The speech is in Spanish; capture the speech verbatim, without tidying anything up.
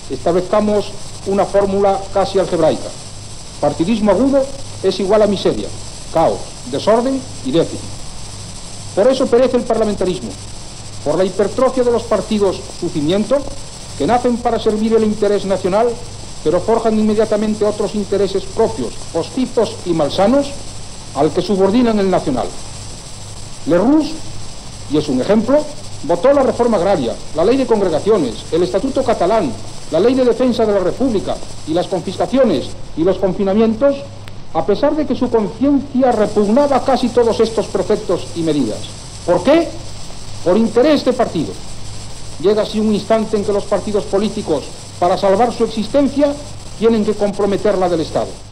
establezcamos una fórmula casi algebraica. Partidismo agudo es igual a miseria, caos, desorden y déficit. Por eso perece el parlamentarismo, por la hipertrofia de los partidos su cimiento, que nacen para servir el interés nacional, pero forjan inmediatamente otros intereses propios, postizos y malsanos, al que subordinan el nacional. Lerroux, y es un ejemplo, votó la reforma agraria, la ley de congregaciones, el estatuto catalán, la ley de defensa de la República y las confiscaciones y los confinamientos, a pesar de que su conciencia repugnaba casi todos estos preceptos y medidas. ¿Por qué? Por interés de partido. Llega así un instante en que los partidos políticos, para salvar su existencia, tienen que comprometer la del Estado.